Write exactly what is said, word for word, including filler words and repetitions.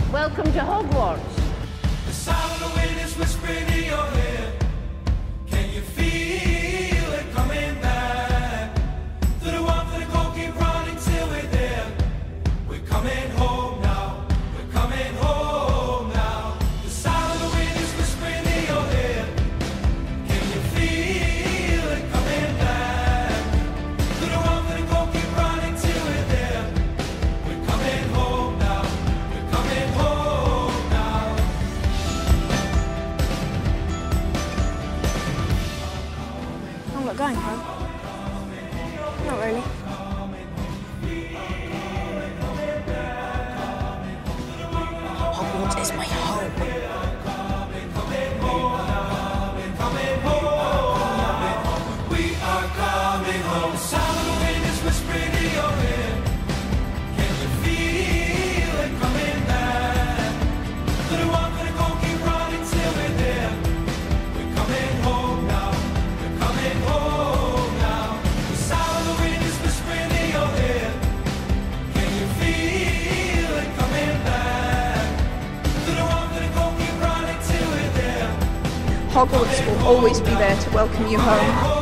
Welcome to Hogwarts. The sound of the wind is whispering in your ear. Can you feel it coming back? Through the warmth of the cold, keep running till we're there. We're coming home now. We're coming home now. The sound of the wind is whispering in your ear. Can you feel it coming back? Through the warmth of the cold, keep running till we're there. We're coming home now. We're coming home now. I'm not going home. Not really. Hogwarts is my home. We are coming home. The sound of the wind is whispering in your ear. Can you feel it coming back? Through the warmth of the cold, keep running till we're there. We're coming home now. We're coming home now. The sound of the wind is whispering in your ear. Can you feel it coming back? Through the warmth of the cold, keep running till we're there. Hogwarts will always be there to welcome you home.